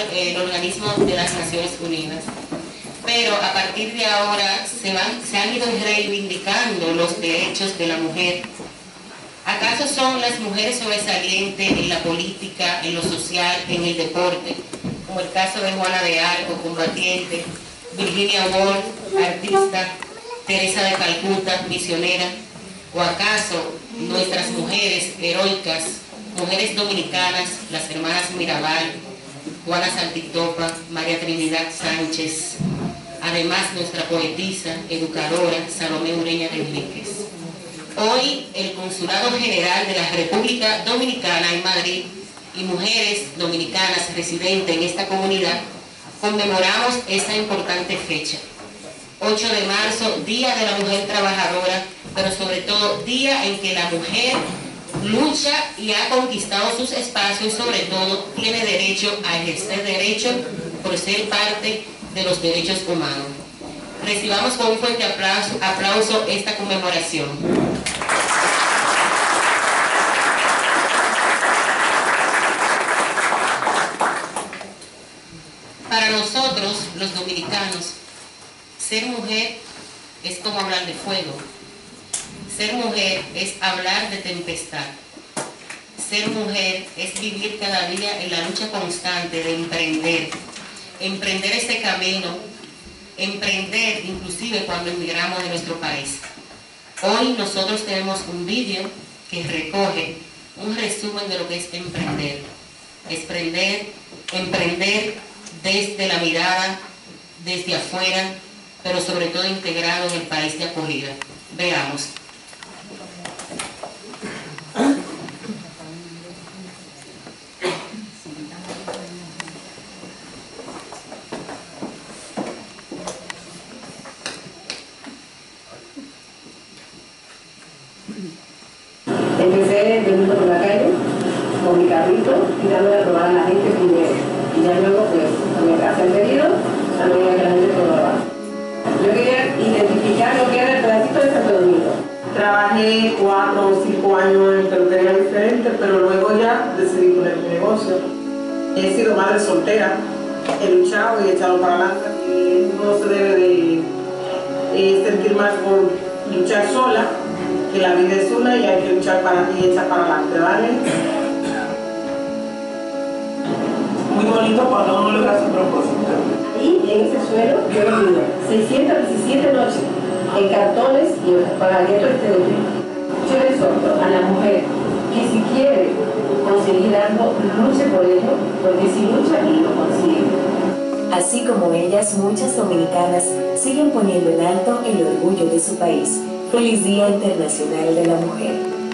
el organismo de las Naciones Unidas. Pero a partir de ahora se han ido reivindicando los derechos de la mujer. ¿Acaso son las mujeres sobresalientes en la política, en lo social, en el deporte, como el caso de Juana de Arco, combatiente, Virginia Woolf, artista, Teresa de Calcuta, misionera? ¿O acaso nuestras mujeres heroicas, mujeres dominicanas, las hermanas Mirabal, Juana Santitopa, María Trinidad Sánchez, además nuestra poetisa, educadora, Salomé Ureña de Enríquez? Hoy el Consulado General de la República Dominicana en Madrid y mujeres dominicanas residentes en esta comunidad conmemoramos esta importante fecha. 8 de marzo, Día de la Mujer Trabajadora, pero sobre todo día en que la mujer lucha y ha conquistado sus espacios y sobre todo tiene derecho a ejercer derecho por ser parte de los derechos humanos. Recibamos con un fuerte aplauso esta conmemoración. Para nosotros, los dominicanos, ser mujer es como hablar de fuego. Ser mujer es hablar de tempestad. Ser mujer es vivir cada día en la lucha constante de emprender este camino, emprender inclusive cuando emigramos de nuestro país. Hoy nosotros tenemos un vídeo que recoge un resumen de lo que es emprender. Emprender desde la mirada, desde afuera, pero sobre todo integrado en el país de acogida. Veamos. Empecé vendiendo por la calle con mi carrito y dándole a probar a la gente primero. Y ya luego pues también hacía el pedido, también a que la gente probaba. Yo quería identificar lo que era el pedacito de Santo Domingo. Trabajé 4 o 5 años en peluquería diferente, pero luego ya decidí poner mi negocio. He sido madre soltera, he luchado y he echado para adelante. Uno se debe de sentir más por luchar sola, que la vida es una y hay que luchar para ti y echar para adelante, ¿vale? Muy bonito cuando uno logra su propósito. Y en ese suelo yo he vivido 617 noches en cartones y en pagaguetos de hotel. Yo le exhorto a la mujer que si quiere conseguir algo, luche por ello, porque si lucha y lo consigue. Así como ellas, muchas dominicanas siguen poniendo en alto el orgullo de su país. Feliz Día Internacional de la Mujer.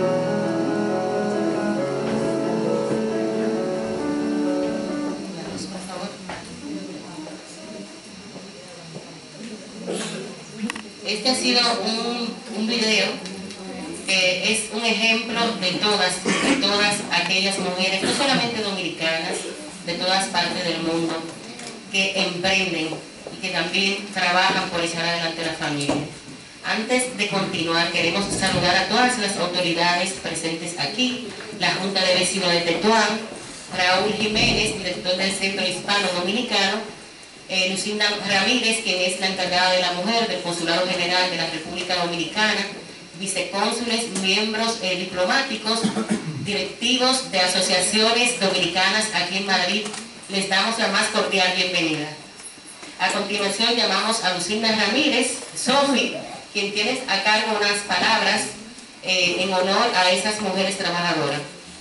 Este ha sido un video que es un ejemplo de todas aquellas mujeres, no solamente dominicanas, de todas partes del mundo, que emprenden y que también trabajan por echar adelante la familia. Antes de continuar, queremos saludar a todas las autoridades presentes aquí, la Junta de Vecinos de Tetuán, Raúl Jiménez, director del Centro Hispano Dominicano, Lucinda Ramírez, quien es la encargada de la mujer del Consulado General de la República Dominicana, vicecónsules, miembros diplomáticos, directivos de asociaciones dominicanas aquí en Madrid. Les damos la más cordial bienvenida. A continuación llamamos a Lucinda Ramírez, Sofi, quien tiene a cargo unas palabras en honor a esas mujeres trabajadoras.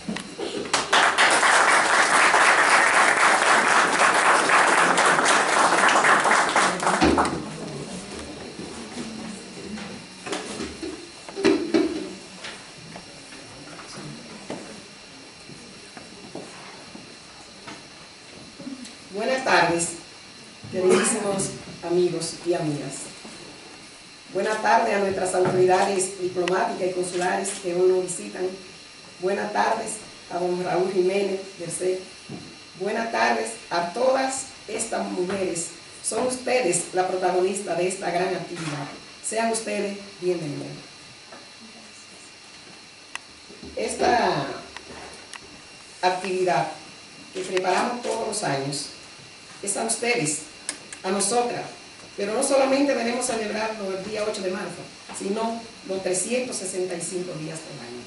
Buenas tardes, queridísimos amigos y amigas. Buenas tardes a nuestras autoridades diplomáticas y consulares que hoy nos visitan. Buenas tardes a don Raúl Jiménez del CEC. Buenas tardes a todas estas mujeres. Son ustedes la protagonista de esta gran actividad. Sean ustedes bienvenidos. Esta actividad que preparamos todos los años es a ustedes, a nosotras, pero no solamente debemos celebrarlo el día 8 de marzo, sino los 365 días del año.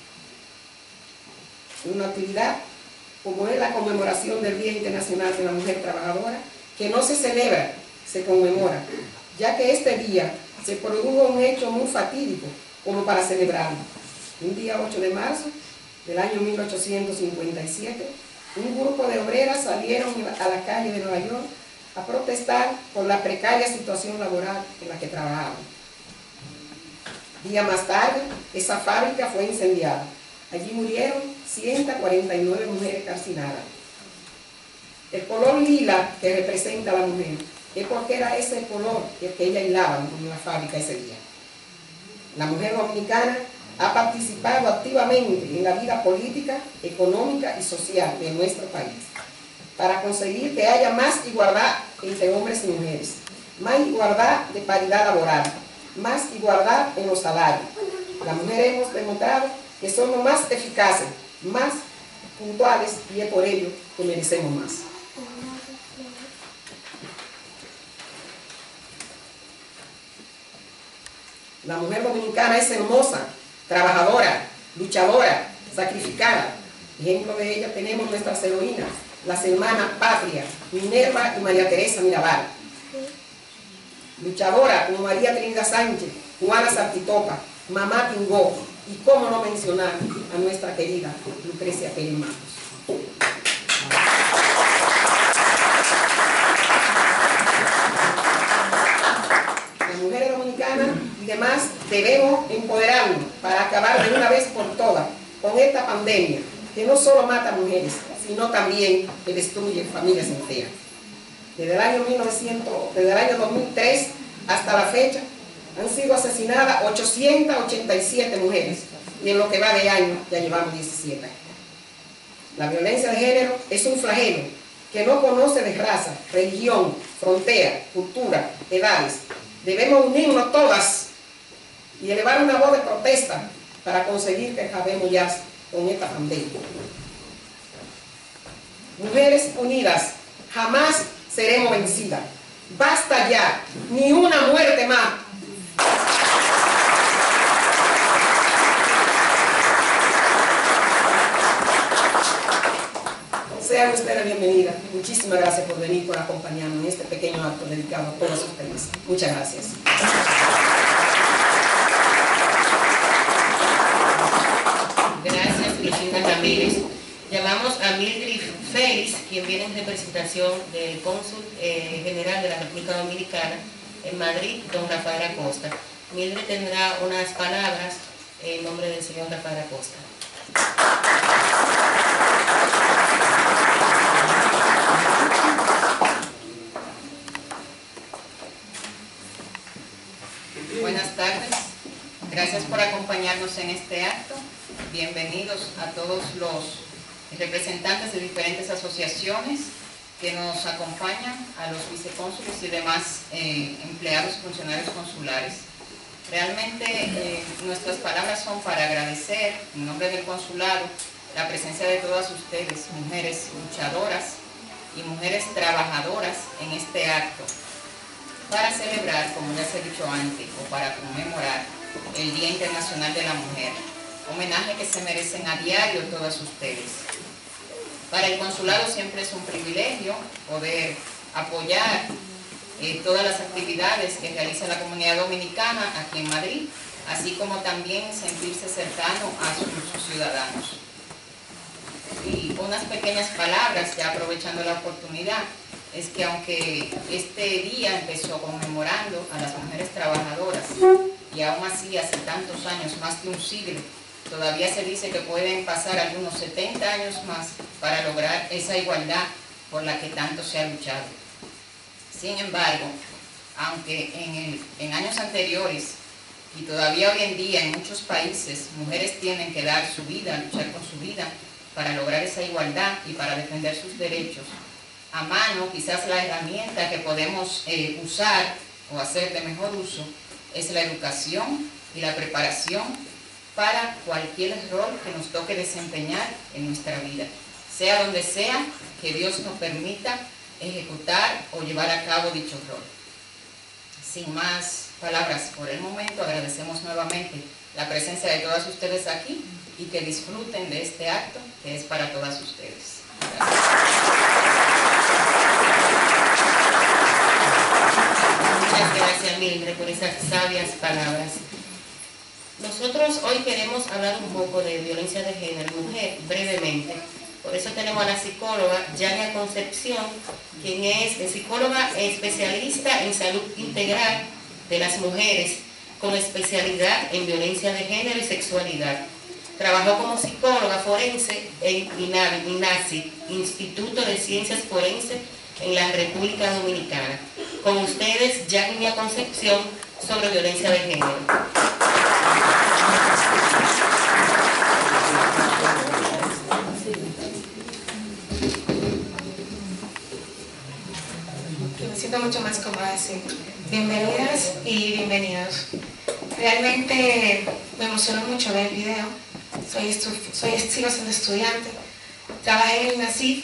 Una actividad como es la conmemoración del Día Internacional de la Mujer Trabajadora, que no se celebra, se conmemora, ya que este día se produjo un hecho muy fatídico como para celebrarlo. Un día 8 de marzo del año 1857, un grupo de obreras salieron a la calle de Nueva York a protestar por la precaria situación laboral en la que trabajaban. Día más tarde, esa fábrica fue incendiada. Allí murieron 149 mujeres calcinadas. El color lila que representa a la mujer es porque era ese color que ella hilaba en la fábrica ese día. La mujer dominicana ha participado activamente en la vida política, económica y social de nuestro país para conseguir que haya más igualdad entre hombres y mujeres, más igualdad de paridad laboral, más igualdad en los salarios. Las mujeres hemos demostrado que somos más eficaces, más puntuales y es por ello que merecemos más. La mujer dominicana es hermosa, trabajadora, luchadora, sacrificada. Ejemplo de ella tenemos nuestras heroínas, las hermanas Patria, Minerva y María Teresa Mirabal. Luchadora como María Trinidad Sánchez, Juana Sartitopa, Mamá Tingó y cómo no mencionar a nuestra querida Lucrecia Pérez Matos. Las mujeres dominicanas y demás debemos empoderarnos para acabar de una vez por todas con esta pandemia que no solo mata a mujeres, sino también que destruye familias enteras. Desde el año 2003 hasta la fecha han sido asesinadas 887 mujeres y en lo que va de año ya llevamos 17 años. La violencia de género es un flagelo que no conoce de raza, religión, frontera, cultura, edades. Debemos unirnos todas y elevar una voz de protesta para conseguir que acabemos ya con esta pandemia. Mujeres unidas, jamás seremos vencidas. Basta ya, ni una muerte más. Sean ustedes bienvenidas. Muchísimas gracias por venir, por acompañarnos en este pequeño acto dedicado a todos ustedes. Muchas gracias. Gracias, Cristina Ramírez. Llamamos a Mildred Félix, quien viene en representación del cónsul general de la República Dominicana en Madrid, don Rafael Acosta. Mildred tendrá unas palabras en nombre del señor Rafael Acosta. Buenas tardes, gracias por acompañarnos en este acto. Bienvenidos a todos los representantes de diferentes asociaciones que nos acompañan, a los vicecónsules y demás empleados y funcionarios consulares. Realmente nuestras palabras son para agradecer en nombre del consulado la presencia de todas ustedes, mujeres luchadoras y mujeres trabajadoras en este acto, para celebrar, como ya se ha dicho antes, o para conmemorar el Día Internacional de la Mujer, homenaje que se merecen a diario todas ustedes. Para el consulado siempre es un privilegio poder apoyar todas las actividades que realiza la comunidad dominicana aquí en Madrid, así como también sentirse cercano a sus ciudadanos. Y unas pequeñas palabras, ya aprovechando la oportunidad, es que aunque este día empezó conmemorando a las mujeres trabajadoras y aún así hace tantos años, más de un siglo, todavía se dice que pueden pasar algunos 70 años más para lograr esa igualdad por la que tanto se ha luchado. Sin embargo, aunque en años anteriores y todavía hoy en día en muchos países mujeres tienen que dar su vida, luchar con su vida para lograr esa igualdad y para defender sus derechos, a mano quizás la herramienta que podemos usar o hacer de mejor uso es la educación y la preparación para cualquier rol que nos toque desempeñar en nuestra vida, sea donde sea que Dios nos permita ejecutar o llevar a cabo dicho rol. Sin más palabras por el momento, agradecemos nuevamente la presencia de todas ustedes aquí y que disfruten de este acto que es para todas ustedes. Gracias. Muchas gracias, Mildred, por esas sabias palabras. Nosotros hoy queremos hablar un poco de violencia de género, mujer, brevemente. Por eso tenemos a la psicóloga Yania Concepción, quien es psicóloga especialista en salud integral de las mujeres, con especialidad en violencia de género y sexualidad. Trabajó como psicóloga forense en INACI, Instituto de Ciencias Forenses en la República Dominicana. Con ustedes, Yania Concepción, sobre violencia de género. Me siento mucho más cómoda así. Bienvenidas y bienvenidos. Realmente me emocionó mucho ver el video. Sigo siendo estudiante. Trabajé en el NACIF,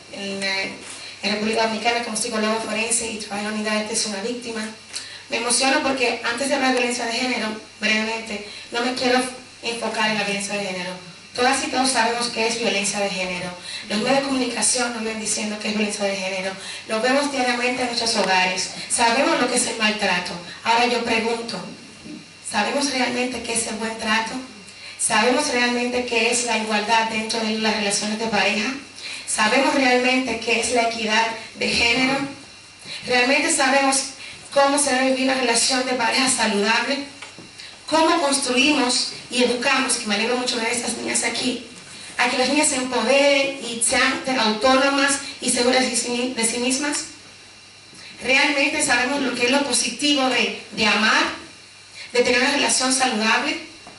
en República Dominicana, como psicólogo forense y trabajé en la unidad de atención a víctimas. Me emociono porque antes de hablar de violencia de género, brevemente, no me quiero enfocar en la violencia de género. Todas y todos sabemos qué es violencia de género. Los medios de comunicación nos ven diciendo que es violencia de género. Lo vemos diariamente en nuestros hogares. Sabemos lo que es el maltrato. Ahora yo pregunto, ¿sabemos realmente qué es el buen trato? ¿Sabemos realmente qué es la igualdad dentro de las relaciones de pareja? ¿Sabemos realmente qué es la equidad de género? ¿Realmente sabemos cómo se debe vivir una relación de pareja saludable? ¿Cómo construimos y educamos, que me alegro mucho de ver a estas niñas aquí, a que las niñas se empoderen y sean autónomas y seguras de sí mismas? ¿Realmente sabemos lo que es lo positivo de amar, de tener una relación saludable?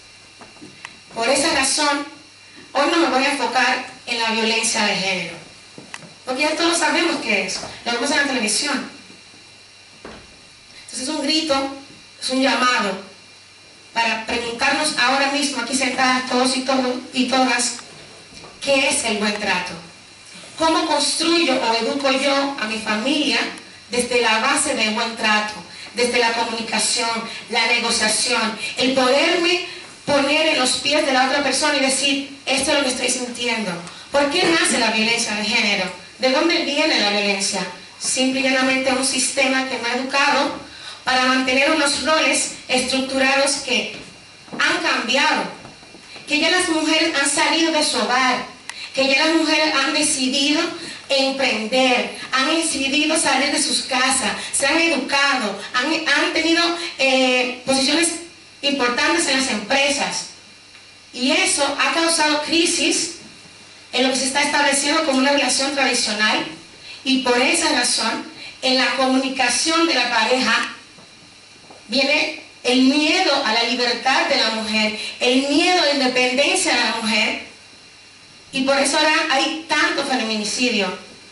Por esa razón, hoy no me voy a enfocar en la violencia de género, porque ya todos sabemos qué es, lo vemos en la televisión. Entonces es un grito, es un llamado para preguntarnos ahora mismo, aquí sentadas todos y todas, ¿qué es el buen trato? ¿Cómo construyo o educo yo a mi familia desde la base del buen trato, desde la comunicación, la negociación, el poderme poner en los pies de la otra persona y decir, esto es lo que estoy sintiendo? ¿Por qué nace la violencia de género? ¿De dónde viene la violencia? Simple y llanamente un sistema que me ha educado para mantener unos roles estructurados que han cambiado, que ya las mujeres han salido de su hogar, que ya las mujeres han decidido emprender, han decidido salir de sus casas, se han educado, han tenido posiciones importantes en las empresas. Y eso ha causado crisis en lo que se está estableciendo como una relación tradicional, y por esa razón, en la comunicación de la pareja, viene el miedo a la libertad de la mujer, el miedo a la independencia de la mujer, y por eso ahora hay tanto feminicidio.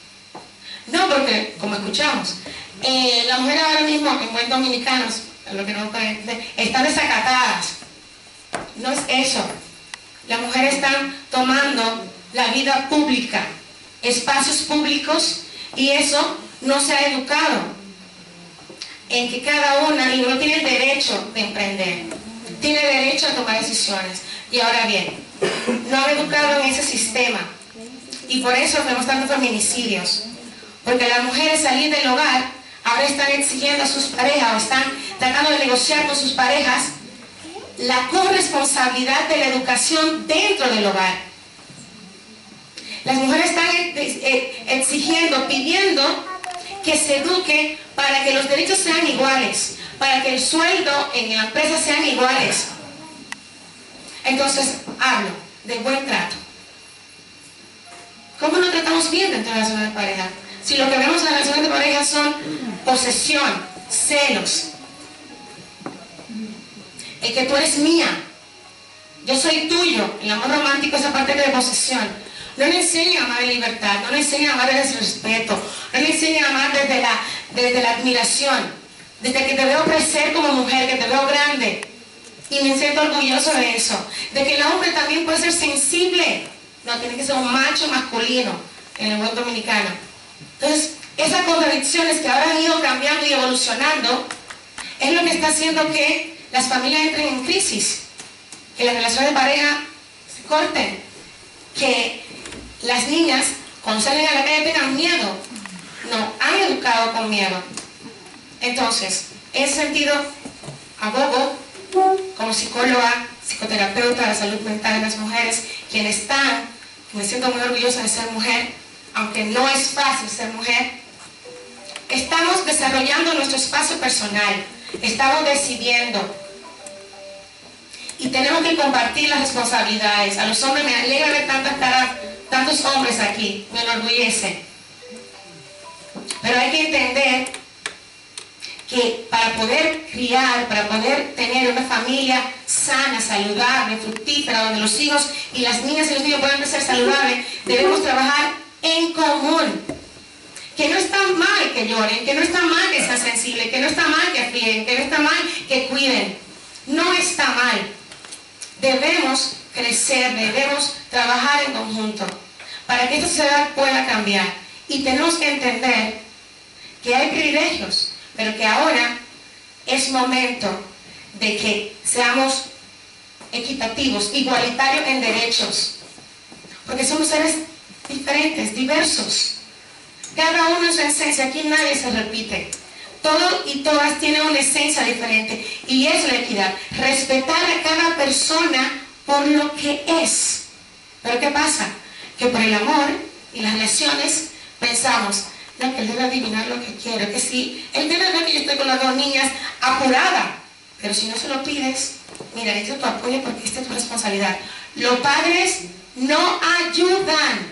No porque, como escuchamos, las mujeres ahora mismo en buen dominicanos, lo que no parece, están desacatadas. No es eso. Las mujeres están tomando la vida pública, espacios públicos, y eso no se ha educado en que cada una, y uno tiene el derecho de emprender, tiene derecho a tomar decisiones. Y ahora bien, no han educado en ese sistema, y por eso vemos tantos feminicidios, porque las mujeres salir del hogar ahora están exigiendo a sus parejas, o están tratando de negociar con sus parejas la corresponsabilidad de la educación dentro del hogar. Las mujeres están exigiendo, pidiendo que se eduque para que los derechos sean iguales, para que el sueldo en la empresa sean iguales. Entonces, hablo de buen trato. ¿Cómo nos tratamos bien dentro de las relaciones de pareja? Si lo que vemos en las relaciones de pareja son posesión, celos, el que tú eres mía, yo soy tuyo, el amor romántico es aparte de posesión. No le enseña a amar en libertad, no le enseña a amar desde el respeto, no le enseña a amar desde la admiración, desde que te veo crecer como mujer, que te veo grande, y me siento orgulloso de eso, de que el hombre también puede ser sensible, no tiene que ser un macho masculino en el buen dominicano. Entonces, Esas contradicciones que ahora han ido cambiando y evolucionando es lo que está haciendo que las familias entren en crisis, que las relaciones de pareja se corten, que las niñas cuando salen a la calle tengan miedo. No, han educado con miedo. Entonces, en ese sentido, abogo como psicóloga, psicoterapeuta de la salud mental de las mujeres, quienes están, me siento muy orgullosa de ser mujer, aunque no es fácil ser mujer. Estamos desarrollando nuestro espacio personal, estamos decidiendo y tenemos que compartir las responsabilidades. A los hombres me alegra ver tantas caras, tantos hombres aquí, me enorgullece. Pero hay que entender que para poder criar, para poder tener una familia sana, saludable, fructífera, donde los hijos y las niñas y los niños puedan crecer saludables, debemos trabajar en común. Que no está mal que lloren, que no está mal que sean sensibles, que no está mal que frieguen, que no está mal que cuiden. No está mal. Debemos crecer, debemos trabajar en conjunto para que esta sociedad pueda cambiar. Y tenemos que entender que hay privilegios, pero que ahora es momento de que seamos equitativos, igualitarios en derechos, porque somos seres diferentes, diversos. Cada uno en su esencia, aquí nadie se repite. Todos y todas tienen una esencia diferente y es la equidad. Respetar a cada persona por lo que es. Pero ¿qué pasa? Que por el amor y las relaciones pensamos, no, que él debe adivinar lo que quiero, que sí, él debe ver que yo estoy con las dos niñas apurada. Pero si no se lo pides, mira, necesito tu apoyo porque esta es tu responsabilidad. Los padres no ayudan.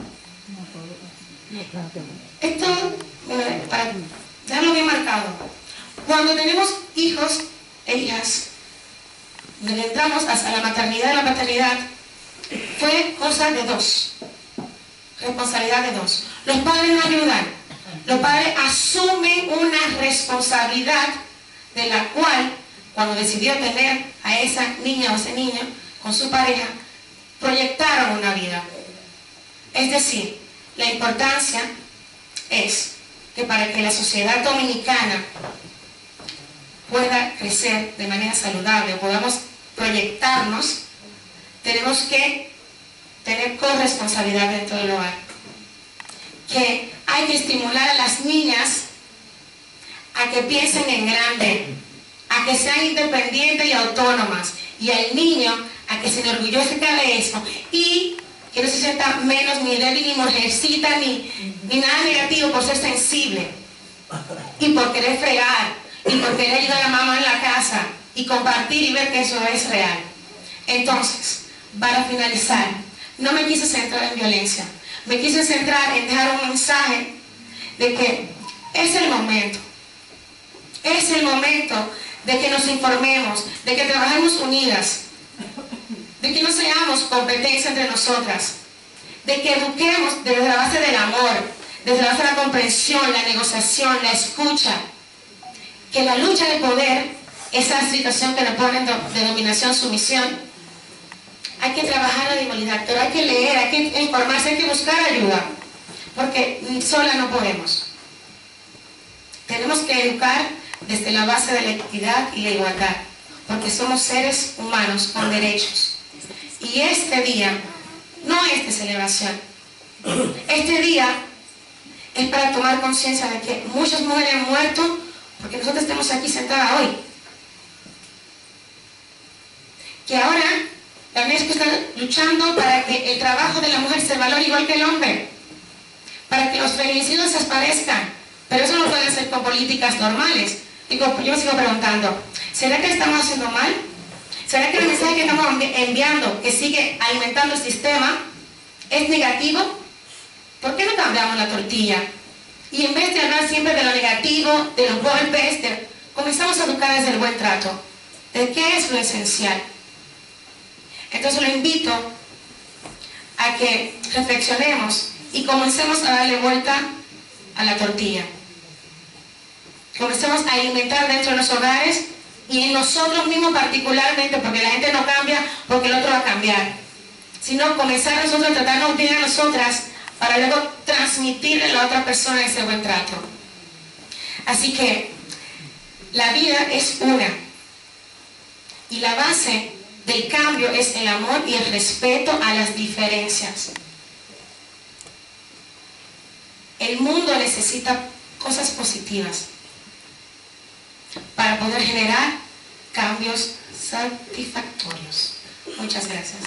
Esto, para dejarlo bien marcado, cuando tenemos hijos e hijas, donde entramos hasta la maternidad y la paternidad, fue cosa de dos, responsabilidad de dos. Los padres no ayudan, los padres asumen una responsabilidad de la cual, cuando decidió tener a esa niña o ese niño con su pareja, proyectaron una vida. Es decir, la importancia es que para que la sociedad dominicana pueda crecer de manera saludable, podamos proyectarnos, tenemos que tener corresponsabilidad dentro del hogar. Que hay que estimular a las niñas a que piensen en grande, a que sean independientes y autónomas, y al niño a que se enorgullezca de eso y que no se sienta menos ni débil ni mujercita ni nada negativo por ser sensible y por querer fregar y por querer ayudar a la mamá en la casa y compartir y ver que eso es real. Entonces, para finalizar, no me quise centrar en violencia, me quise centrar en dejar un mensaje de que es el momento de que nos informemos, de que trabajemos unidas, de que no seamos competencia entre nosotras, de que eduquemos desde la base del amor, desde la base de la comprensión, la negociación, la escucha, que la lucha de poder, esa situación que nos ponen de dominación, sumisión, hay que trabajar la igualdad, pero hay que leer, hay que informarse, hay que buscar ayuda, porque sola no podemos. Tenemos que educar desde la base de la equidad y la igualdad, porque somos seres humanos con derechos. Y este día no es de celebración. Este día es para tomar conciencia de que muchas mujeres han muerto porque nosotros estamos aquí sentadas hoy. Que ahora la UNESCO está luchando para que el trabajo de la mujer se valore igual que el hombre, para que los feminicidios desaparezcan, pero eso no puede ser con políticas normales. Digo, yo me sigo preguntando, ¿será que estamos haciendo mal? ¿Será que el mensaje que estamos enviando, que sigue alimentando el sistema, es negativo? ¿Por qué no cambiamos la tortilla? Y en vez de hablar siempre de lo negativo, de los golpes, comenzamos a educar desde el buen trato. ¿De qué es lo esencial? Entonces lo invito a que reflexionemos y comencemos a darle vuelta a la tortilla. Comencemos a alimentar dentro de los hogares y en nosotros mismos particularmente, porque la gente no cambia porque el otro va a cambiar, sino comenzar nosotros a tratarnos bien a nosotras para luego transmitirle a la otra persona ese buen trato. Así que la vida es una, y la base del cambio es el amor y el respeto a las diferencias. El mundo necesita cosas positivas para poder generar cambios satisfactorios. Muchas gracias.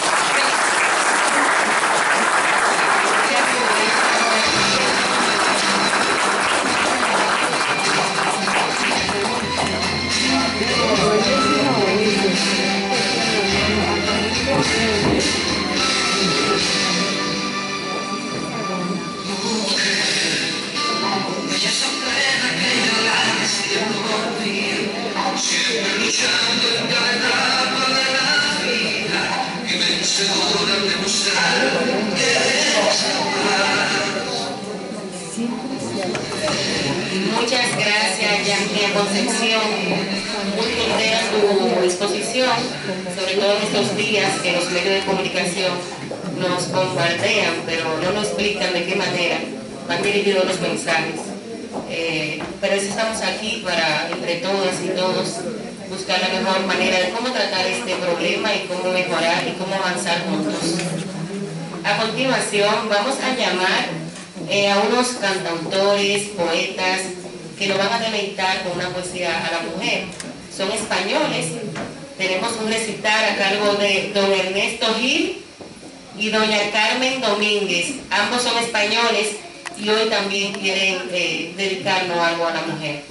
Muchas gracias, Yanquia Concepción. Muy linda tu exposición, sobre todo en estos días que los medios de comunicación nos bombardean, pero no nos explican de qué manera van dirigidos los mensajes. Pero estamos aquí para, entre todas y todos, buscar la mejor manera de cómo tratar este problema y cómo mejorar y cómo avanzar juntos. A continuación vamos a llamar a unos cantautores, poetas, que nos van a deleitar con una poesía a la mujer. Son españoles. Tenemos un recital a cargo de don Ernesto Gil y doña Carmen Domínguez. Ambos son españoles y hoy también quieren dedicarnos algo a la mujer.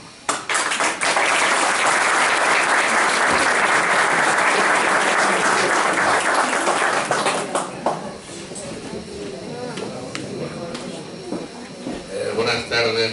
Buenas tardes.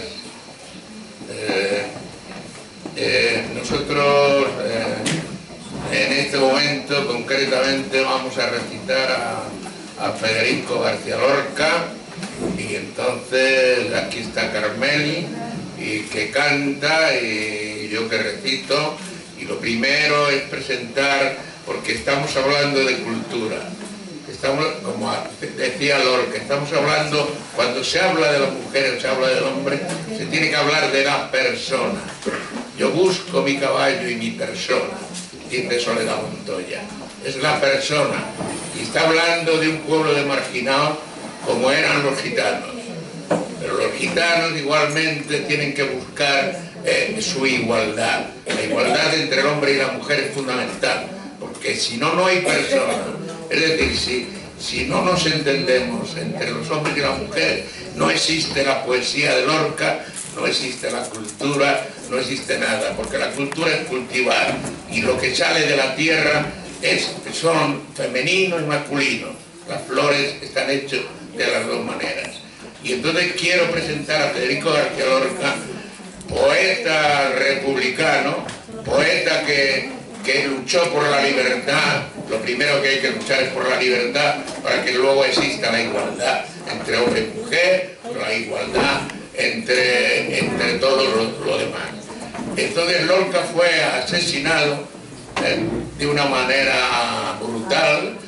Nosotros en este momento concretamente vamos a recitar a Federico García Lorca, y entonces aquí está Carmeli, y que canta, y yo que recito, y lo primero es presentar, porque estamos hablando de cultura. Estamos, como decía Lorca, estamos hablando, cuando se habla de la mujer o se habla del hombre, se tiene que hablar de la persona. Yo busco mi caballo y mi persona, dice Soledad Montoya. Es la persona. Y está hablando de un pueblo de marginados como eran los gitanos. Pero los gitanos igualmente tienen que buscar su igualdad. La igualdad entre el hombre y la mujer es fundamental, porque si no, no hay persona. Es decir, si no nos entendemos entre los hombres y la mujer, no existe la poesía de Lorca, no existe la cultura, no existe nada, porque la cultura es cultivar, y lo que sale de la tierra son femenino y masculino. Las flores están hechas de las dos maneras. Y entonces quiero presentar a Federico García Lorca, poeta republicano, poeta que luchó por la libertad. Lo primero que hay que luchar es por la libertad, para que luego exista la igualdad entre hombre y mujer, la igualdad entre todo lo demás. Entonces Lorca fue asesinado de una manera brutal,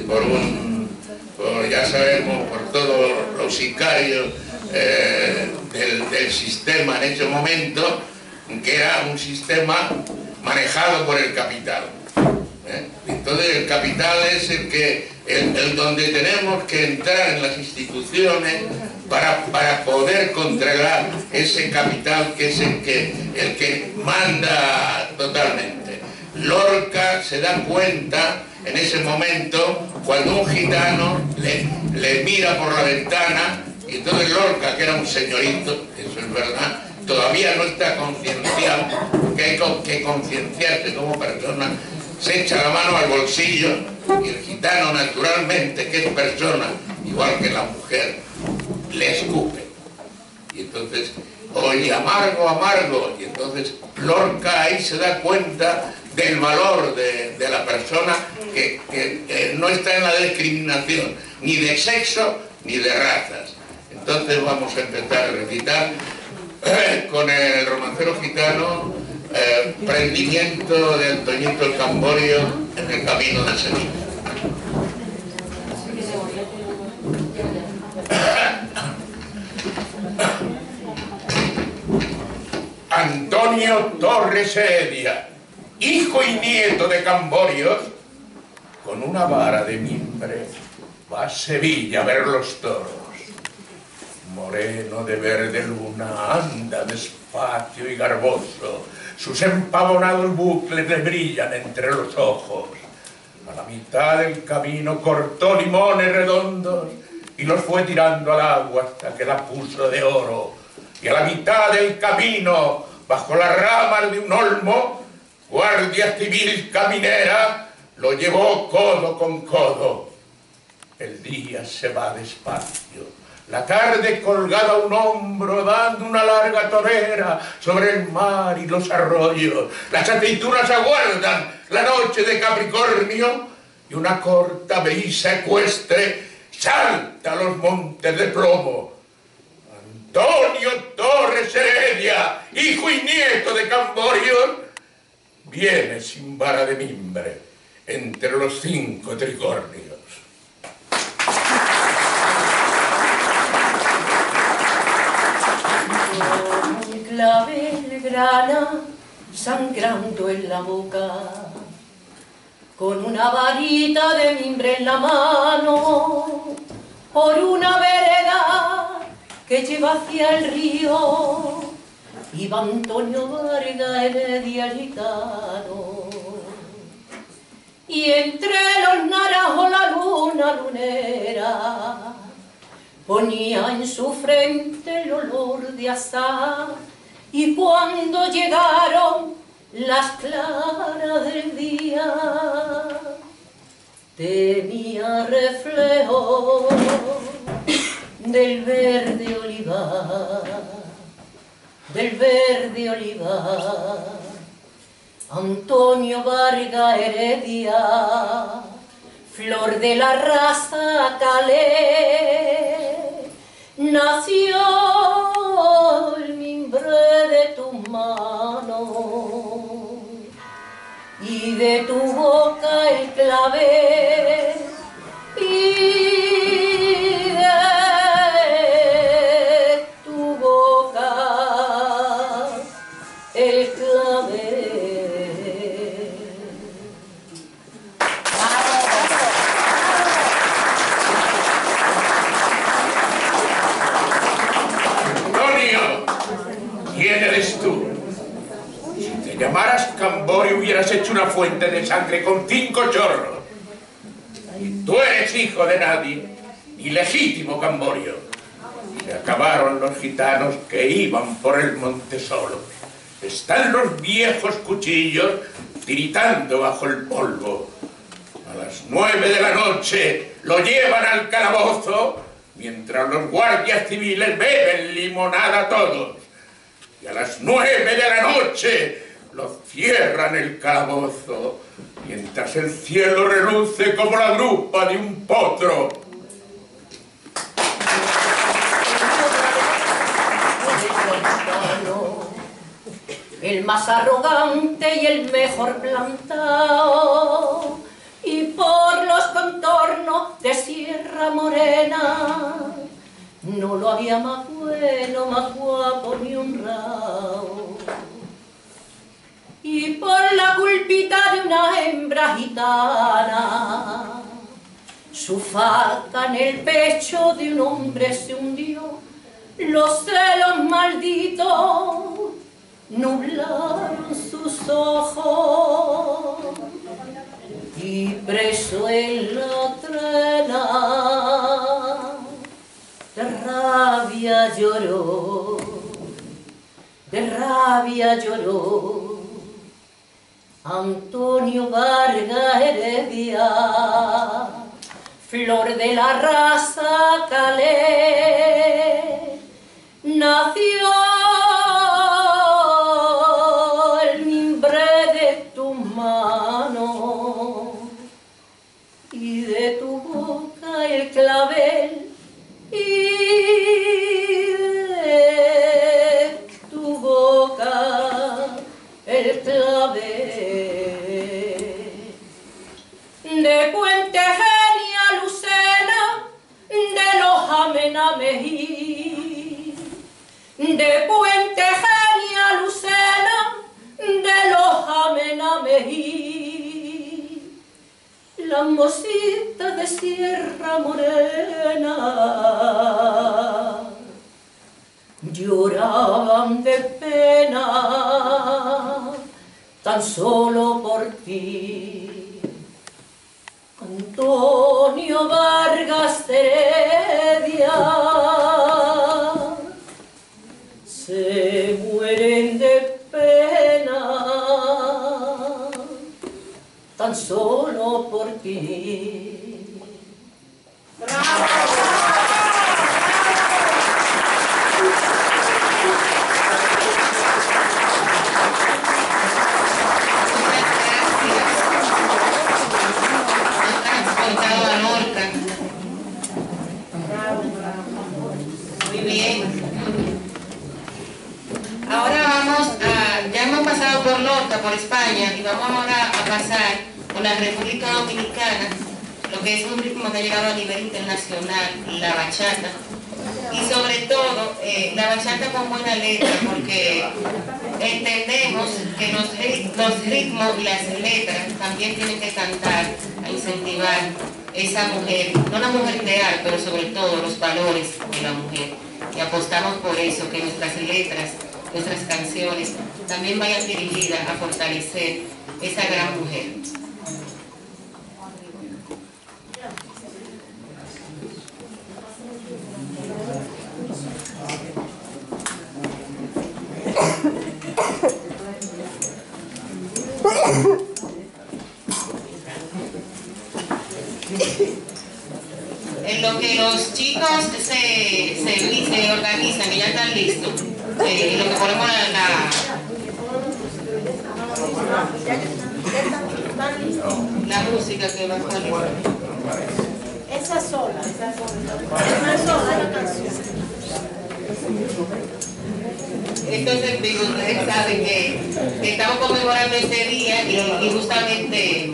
ya sabemos, por todos los sicarios del sistema en ese momento, que era un sistema manejado por el capital. Entonces el capital es el donde tenemos que entrar en las instituciones para poder controlar ese capital que es el que manda totalmente. Lorca se da cuenta en ese momento cuando un gitano le mira por la ventana, y entonces Lorca, que era un señorito, eso es verdad, todavía no está concienciado, porque hay que concienciarse como persona. Se echa la mano al bolsillo, y el gitano, naturalmente, que es persona, igual que la mujer, le escupe. Y entonces, oye, amargo, amargo. Y entonces Lorca ahí se da cuenta del valor de la persona, que no está en la discriminación, ni de sexo, ni de razas. Entonces vamos a empezar a recitar con el romancero gitano, Prendimiento de Antoñito el Camborio en el camino de Sevilla. Antonio Torres Heredia, hijo y nieto de Camborios, con una vara de mimbre va a Sevilla a ver los toros. Moreno de verde luna, anda despacio y garboso, sus empavonados bucles le brillan entre los ojos. A la mitad del camino cortó limones redondos y los fue tirando al agua hasta que la puso de oro. Y a la mitad del camino, bajo las ramas de un olmo, Guardia Civil caminera lo llevó codo con codo. El día se va despacio, la tarde colgada a un hombro, dando una larga torera sobre el mar y los arroyos. Las aceitunas aguardan la noche de Capricornio y una corta brisa ecuestre salta a los montes de plomo. Antonio Torres Heredia, hijo y nieto de Camborios, viene sin vara de mimbre entre los 5 tricornios. Un clavel grana sangrando en la boca, con una varita de mimbre en la mano, por una vereda que lleva hacia el río, iba Antonio Vargas Heredia gitano. Y entre los naranjos la luna lunera ponía en su frente el olor de azahar, y cuando llegaron las claras del día, tenía reflejo del verde olivar, del verde olivar. Antonio Vargas Heredia, flor de la raza calé, nació el mimbre de tu mano y de tu boca el clavel, y de tu boca el clavel. ¿Quién eres tú? Si te llamaras Camborio hubieras hecho una fuente de sangre con 5 chorros. Y tú eres hijo de nadie, ilegítimo Camborio. Se acabaron los gitanos que iban por el monte solos. Están los viejos cuchillos tiritando bajo el polvo. A las 9 de la noche lo llevan al calabozo, mientras los guardias civiles beben limonada todos. Y a las 9 de la noche lo cierran el calabozo, mientras el cielo reluce como la drupa de un potro. El más arrogante y el mejor plantado, y por los contornos de Sierra Morena no lo había más bueno, más guapo ni honrado. Y por la culpita de una hembra gitana, su faca en el pecho de un hombre se hundió. Los celos malditos nublaron sus ojos, y preso en la trena de rabia lloró, de rabia lloró. Antonio Vargas Heredia, flor de la raza calé, nació el mimbre de tu mano y de tu boca el clavel, y de tu boca el clavel. De Puente Genia Lucena, de los Amenamejí, de mositas de Sierra Morena lloraban de pena tan solo por ti. Antonio Vargas de Heredia se mueren de pena tan solo por ti. ¡Bravo! Muy bien. Ahora vamos a, ya hemos pasado por Lorca, por España, y vamos ahora a pasar por la República Dominicana, lo que es un ritmo que ha llegado a nivel internacional, la bachata. Y sobre todo, la bachata con buena letra, porque entendemos que los ritmos y las letras también tienen que cantar, a incentivar esa mujer, no la mujer ideal, pero sobre todo los valores de la mujer. Y apostamos por eso, que nuestras letras, nuestras canciones también vayan dirigidas a fortalecer esa gran mujer. En lo que los chicos se organizan, que ya están listos, en lo que ponemos la música que va a salir. Esa sola la canción. Entonces, digo, ustedes saben que estamos conmemorando este día y justamente,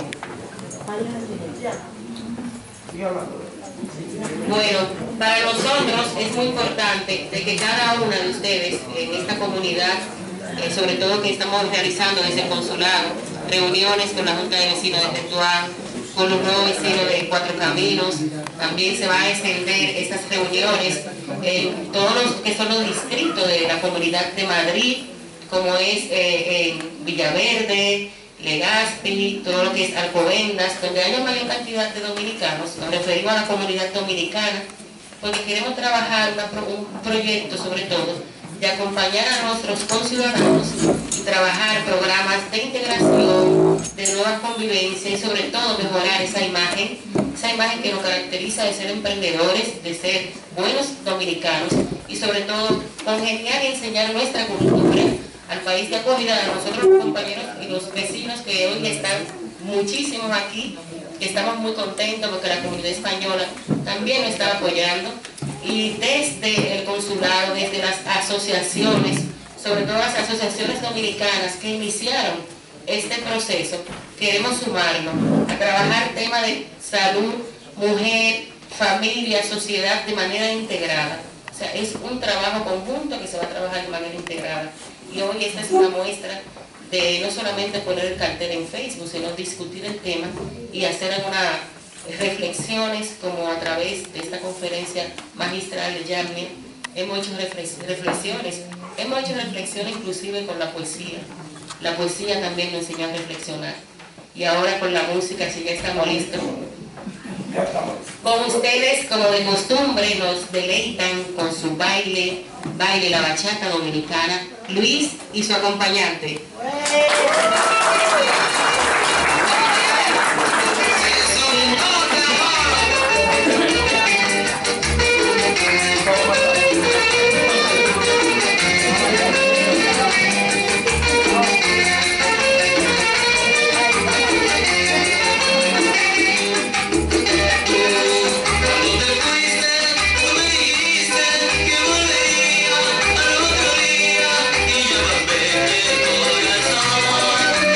bueno, para nosotros es muy importante de que cada una de ustedes en esta comunidad, sobre todo que estamos realizando desde el consulado, reuniones con la Junta de Vecinos de Tetuán, con los nuevos vecinos de Cuatro Caminos, también se van a extender estas reuniones en todos los que son los distritos de la Comunidad de Madrid, como es en Villaverde, Legazpi, todo lo que es Alcobendas, donde haya mayor cantidad de dominicanos. Nos referimos a la comunidad dominicana, porque queremos trabajar un proyecto sobre todo de acompañar a nuestros conciudadanos y trabajar programas de integración, de nueva convivencia y sobre todo mejorar esa imagen que nos caracteriza de ser emprendedores, de ser buenos dominicanos y sobre todo congeniar y enseñar nuestra cultura al país de acogida de nosotros los compañeros y los vecinos que hoy están muchísimos aquí, que estamos muy contentos porque la comunidad española también nos está apoyando. Y desde el consulado, desde las asociaciones, sobre todo las asociaciones dominicanas que iniciaron este proceso, queremos sumarnos a trabajar temas de salud, mujer, familia, sociedad de manera integrada. O sea, es un trabajo conjunto que se va a trabajar de manera integrada. Y hoy esta es una muestra de no solamente poner el cartel en Facebook, sino discutir el tema y hacer algunas reflexiones, como a través de esta conferencia magistral de Yamnia hemos hecho reflexiones inclusive con la poesía. La poesía también nos enseñó a reflexionar. Y ahora con la música, si ya estamos listos. Con ustedes, como de costumbre, nos deleitan con su baile la bachata dominicana, Luis y su acompañante. Y yo me pegué el corazón.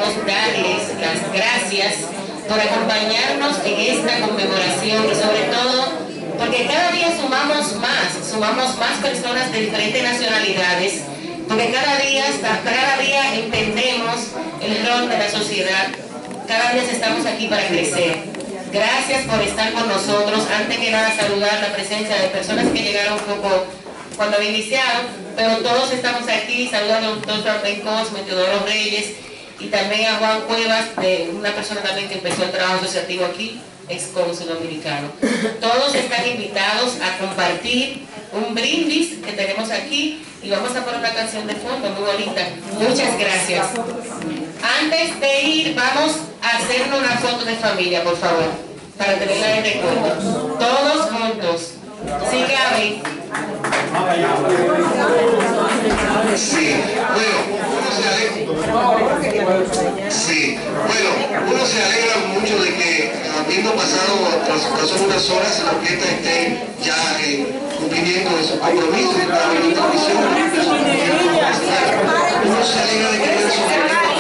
queremos darles las gracias por acompañarnos en esta conmemoración y sobre todo porque cada día sumamos más personas de diferentes nacionalidades, porque cada día entendemos el rol de la sociedad, cada día estamos aquí para crecer. Gracias por estar con nosotros. Antes que nada saludar la presencia de personas que llegaron un poco cuando había iniciado, pero todos estamos aquí, saludando al doctor Rafael Cosme, Teodoro Reyes, y también a Juan Cuevas, de una persona también que empezó el trabajo asociativo aquí, ex cónsul dominicano. Todos están invitados a compartir un brindis que tenemos aquí y vamos a poner una canción de fondo muy bonita. Muchas gracias. Antes de ir, vamos a hacernos una foto de familia, por favor, para tenerla de recuerdo. Todos juntos. Sí, Gaby. Sí, bueno, uno se alegra mucho de que habiendo pasado unas horas la orquesta esté ya cumpliendo de su compromiso de la misión. Uno se alegra de que vean su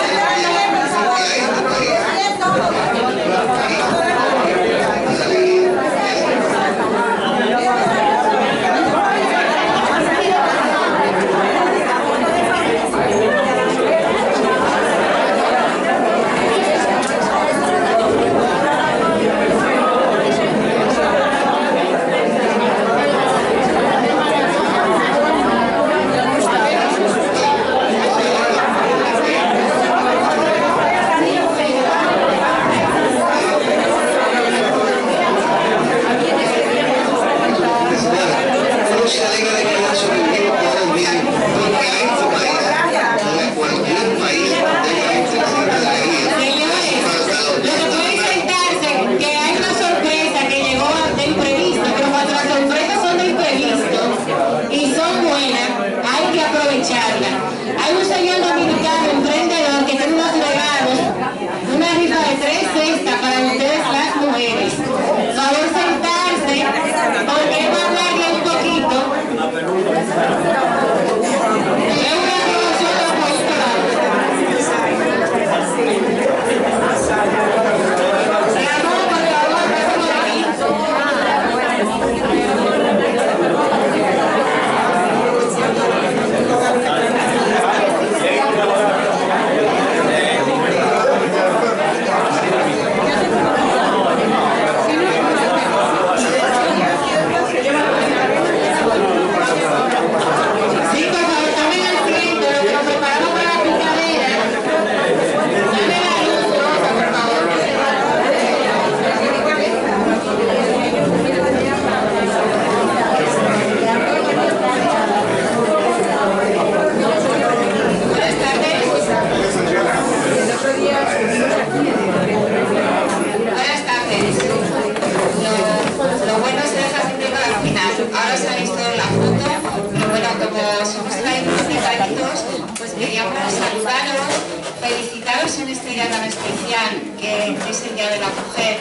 felicitaros en este día tan especial que es el Día de la Mujer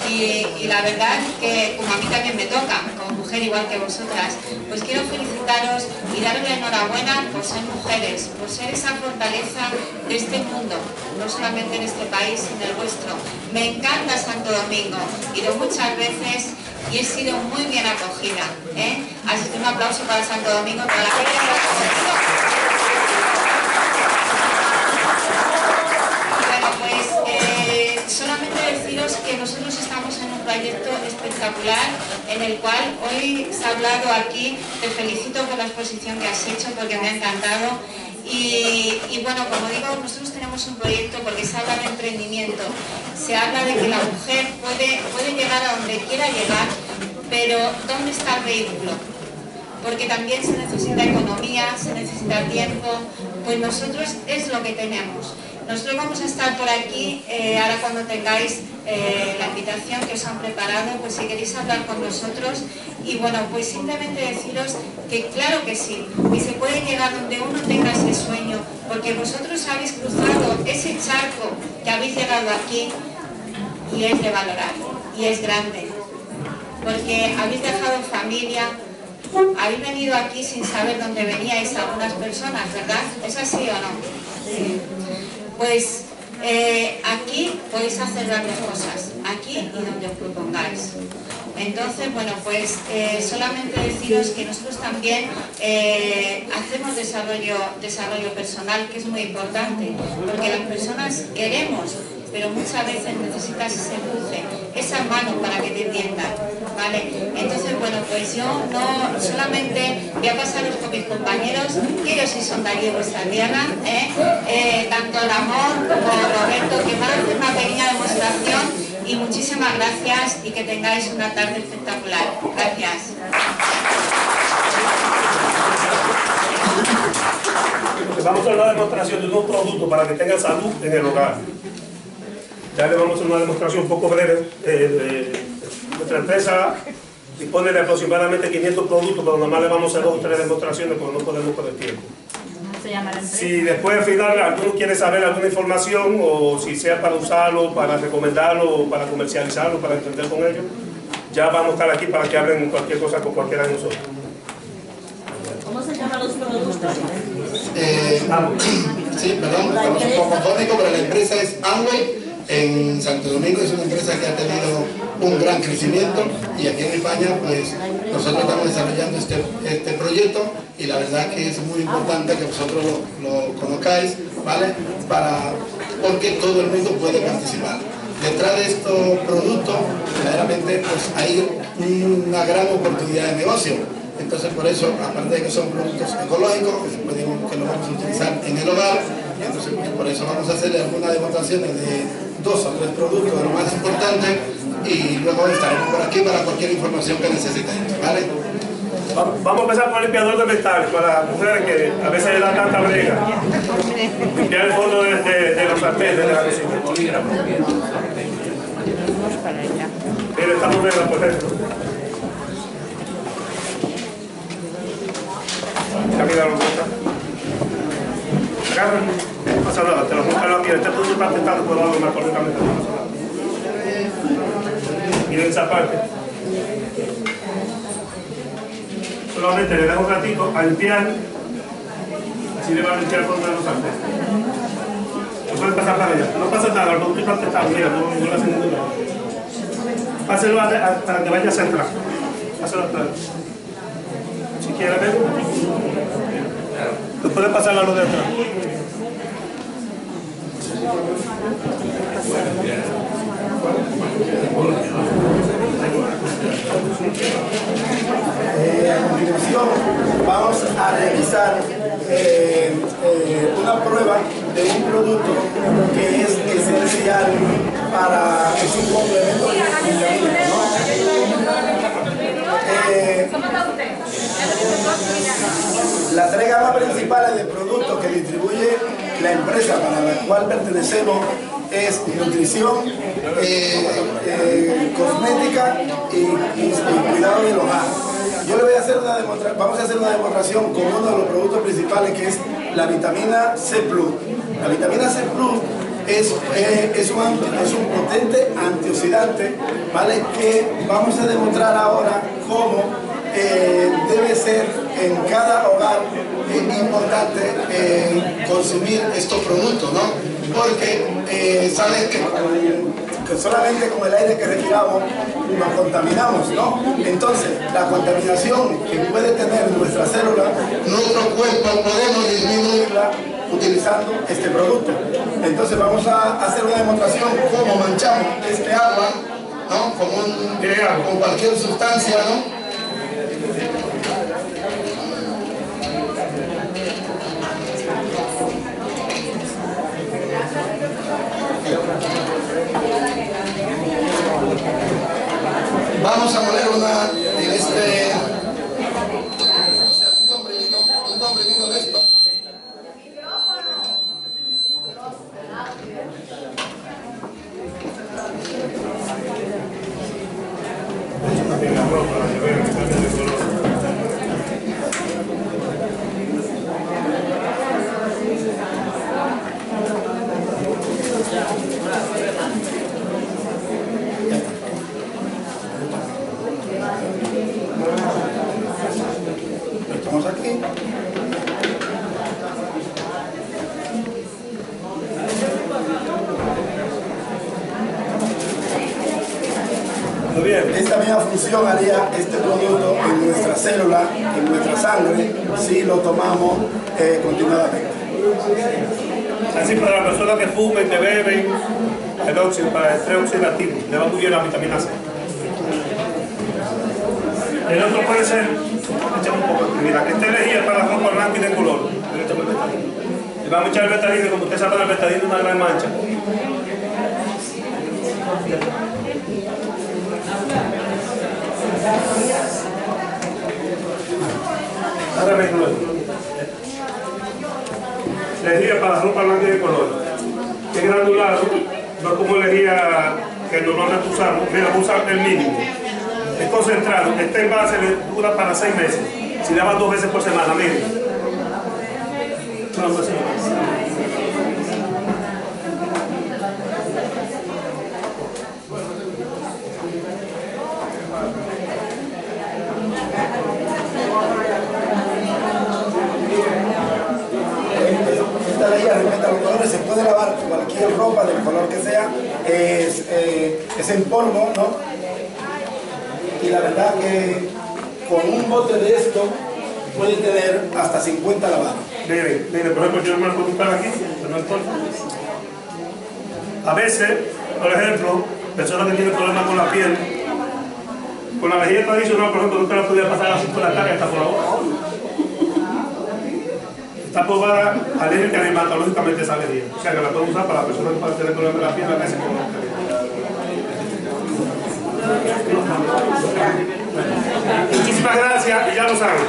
y la verdad que como a mí también me toca, como mujer igual que vosotras, pues quiero felicitaros y daros la enhorabuena por ser mujeres, por ser esa fortaleza de este mundo, no solamente en este país, sino el vuestro. Me encanta Santo Domingo, he ido muchas veces y he sido muy bien acogida, así que un aplauso para Santo Domingo, para la gente que lo ha acogido. Solamente deciros que nosotros estamos en un proyecto espectacular en el cual hoy se ha hablado aquí, te felicito por la exposición que has hecho porque me ha encantado y bueno, como digo, nosotros tenemos un proyecto porque se habla de emprendimiento, se habla de que la mujer puede llegar a donde quiera llegar, pero ¿dónde está el vehículo? Porque también se necesita economía, se necesita tiempo, pues nosotros es lo que tenemos. Nosotros vamos a estar por aquí, ahora cuando tengáis la invitación que os han preparado, pues si queréis hablar con nosotros y bueno, pues simplemente deciros que claro que sí, y se puede llegar donde uno tenga ese sueño, porque vosotros habéis cruzado ese charco que habéis llegado aquí y es de valorar, y es grande, porque habéis dejado familia, habéis venido aquí sin saber dónde veníais algunas personas, ¿verdad? ¿Es así o no? Sí. Pues Aquí podéis hacer varias cosas, aquí y donde os propongáis. Entonces, bueno, pues solamente deciros que nosotros también hacemos desarrollo personal, que es muy importante, porque las personas queremos, pero muchas veces necesitas ese empuje, esa mano para que te entiendan, ¿vale? Entonces, bueno, pues yo no solamente voy a pasaros con mis compañeros, que ellos sí son de allí de vuestra tierra, tanto Ramón como Roberto, que van a hacer una pequeña demostración, y muchísimas gracias y que tengáis una tarde espectacular. Gracias. Vamos a hacer una demostración de unos productos para que tengan salud en el hogar. Ya le vamos a hacer una demostración un poco breve. Nuestra empresa dispone de aproximadamente 500 productos, pero nomás le vamos a hacer 2 o 3 demostraciones porque no podemos con el tiempo. ¿Cómo se llama la empresa? Si después al final alguno quiere saber alguna información, o si sea para usarlo, para recomendarlo, o para comercializarlo, para entender con ellos, ya vamos a estar aquí para que hablen cualquier cosa con cualquiera de nosotros. ¿Cómo se llaman los productos? Sí, perdón, estamos un poco fónicos, pero la empresa es Amway. En Santo Domingo es una empresa que ha tenido un gran crecimiento, y aquí en España pues nosotros estamos desarrollando este proyecto, y la verdad que es muy importante que vosotros lo conozcáis, ¿vale? Porque todo el mundo puede participar. Detrás de estos productos verdaderamente pues hay una gran oportunidad de negocio. Entonces, por eso, aparte de que son productos ecológicos, que los vamos a utilizar en el hogar, entonces pues, por eso vamos a hacer algunas demostraciones de 2 o 3 productos de lo más importante, y luego estaremos por aquí para cualquier información que necesitéis, ¿vale? Vamos a empezar con el limpiador de metales para mujeres que a veces le da tanta brega. Limpiar el fondo de los sartenes de la cocina. Mira, estamos viendo por ejemplo. Camila lo gusta. Agarra. No pasa nada, te lo buscan la piel. Este producto está tentado por algo más correctamente. Miren esa parte. Solamente le dejo un ratito a limpiar. Así le va a limpiar el fondo de los sartenes. No puede pasar para allá. No pasa nada, el producto está tentado. Mira, no le hacen ninguna. Páselo para que vaya a centrar. Páselo atrás. Si quiere ver, lo puede pasar a lo de atrás. A continuación vamos a realizar una prueba de un producto que es esencial para, es un complemento de vitamina, ¿no? Las 3 gamas principales de productos que distribuye la empresa para la cual pertenecemos es nutrición, cosmética y cuidado del hogar. Yo le voy a hacer vamos a hacer una demostración con uno de los productos principales, que es la vitamina C+. La vitamina C+ es un potente antioxidante, ¿vale? Que vamos a demostrar ahora cómo debe ser en cada hogar importante consumir estos productos, ¿no? Porque sabes que solamente con el aire que respiramos nos contaminamos, ¿no? Entonces, la contaminación que puede tener nuestra célula, nuestro cuerpo podemos disminuirla utilizando este producto. Entonces vamos a hacer una demostración cómo manchamos este agua, ¿no? Con cualquier sustancia, ¿no? Vamos a poner un comprimito de esto. Esta misma función haría este producto en nuestra célula, en nuestra sangre, si lo tomamos continuadamente. Así para las personas que fumen, que beben, para el estrés oxidativo, le va muy bien la vitamina C. El otro puede ser, echamos un poco, mira, esta energía es para la ropa blanca y de color. Le vamos a echar el betadine, como ustedes saben, el betadine es una gran mancha. Ahora ven luego. Lejía para la ropa blanca y de color. Es granulado, no como lejía que normalmente usamos. Mira, vamos a usar el mínimo. Es concentrado. Este envase le dura para 6 meses. Si lava 2 veces por semana, miren. Vamos a hacer. Esta ley respecto a los colores, se puede lavar cualquier ropa del color que sea, es en polvo, ¿no? Y la verdad que con un bote de esto puede tener hasta 50 lavados. Miren, por ejemplo, yo no me lo puedo comprar aquí, pero no importa. A veces, por ejemplo, personas que tienen problemas con la piel, con la lejía tradicional, por ejemplo, nunca la podía pasar así por la cara, está por la boca. Está probada alérgica y hematológicamente esa lejía. O sea que la pueden usar para las personas que pueden tener problemas de la piel, a veces con la Muchísimas gracias y ya lo saben.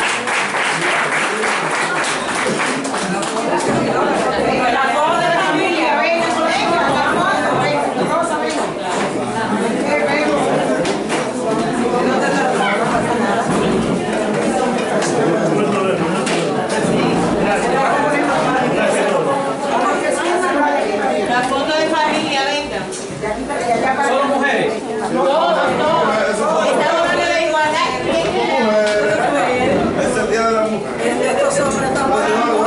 La foto de la familia, venga, Rosa, venga. La foto de familia, venga. ¿Solo mujeres? Todos. Estamos hablando de igualdad. Es el día de la mujer. Estos hombres están Las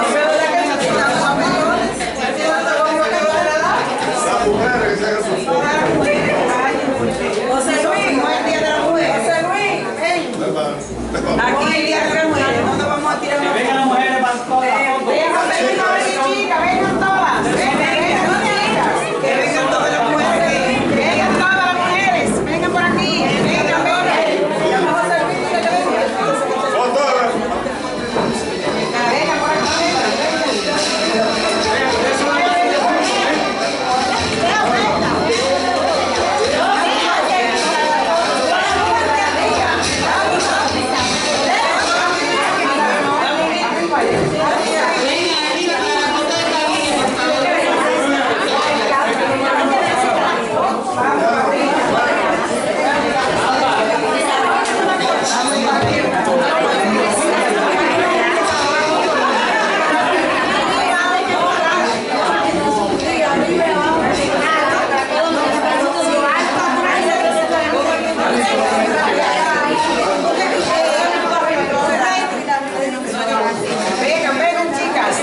mujeres que se hagan sus fotos. José Luis, no es el día de la mujer. José Luis, ven. Aquí el día de la mujer, no nos vamos a tirar. Que vengan las mujeres para todas las fotos. Vengan, chicas, vengan todas. Que vengan todas las mujeres. Vengan todas las mujeres. Vengan por aquí. Vengan, vengan. Llama a José Luis. Fotógrafo. Vengan por aquí. Vengan, vengan, chicas.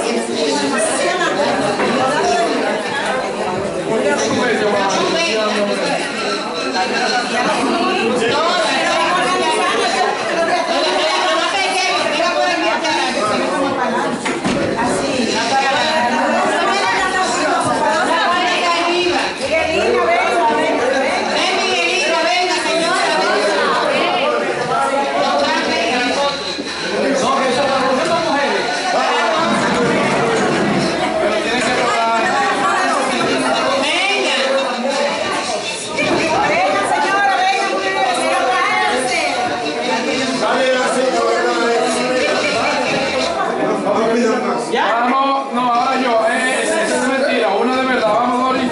Vamos, no, ahora yo, esa es mentira, una de verdad, vamos Dori.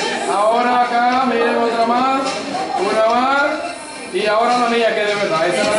Ahora acá, miren otra más, una más, y ahora la mía que es de verdad, esta es la